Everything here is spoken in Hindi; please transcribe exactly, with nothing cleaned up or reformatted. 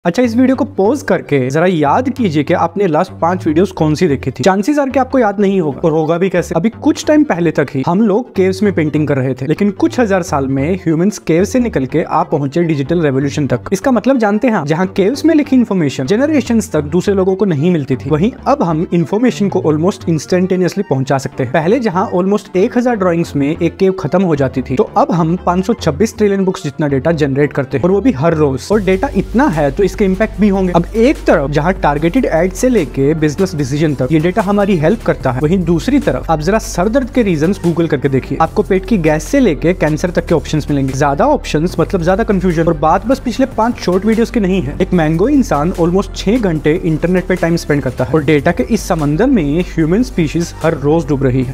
अच्छा, इस वीडियो को पॉज करके जरा याद कीजिए कि आपने लास्ट पांच वीडियोस कौन सी देखी थी। चांसेस आर कि आपको याद नहीं होगा, और होगा भी कैसे। अभी कुछ टाइम पहले तक ही हम लोग केव्स में पेंटिंग कर रहे थे, लेकिन कुछ हजार साल में ह्यूमंस केव से निकल के आप पहुंचे डिजिटल रेवोल्यूशन तक। इसका मतलब जानते हैं, जहाँ केव्स में लिखी इन्फॉर्मेशन जनरेशंस तक दूसरे लोगों को नहीं मिलती थी, वहीं अब हम इन्फॉर्मेशन को ऑलमोस्ट इंस्टेंटेनियसली पहुंचा सकते हैं। पहले जहाँ ऑलमोस्ट एक हजार ड्रॉइंग्स में एक केव खत्म हो जाती थी, तो अब हम पाँच सौ छब्बीस ट्रिलियन बुक्स जितना डेटा जनरेट करते हैं, और वो भी हर रोज। और डेटा इतना है तो इसके इम्पैक्ट भी होंगे। अब एक तरफ जहां टारगेटेड एड से लेके बिजनेस डिसीजन तक ये डेटा हमारी हेल्प करता है, वहीं दूसरी तरफ आप जरा सर दर्द के रीजंस गूगल करके देखिए। आपको पेट की गैस से लेके कैंसर तक के ऑप्शंस मिलेंगे। ज्यादा ऑप्शंस मतलब ज्यादा कंफ्यूजन। और बात बस पिछले पांच शॉर्ट वीडियोस की नहीं है। एक मैंगो इंसान ऑलमोस्ट छह घंटे इंटरनेट पे टाइम स्पेंड करता है, और डेटा के इस समंदर में ह्यूमन स्पीशीज हर रोज डूब रही है।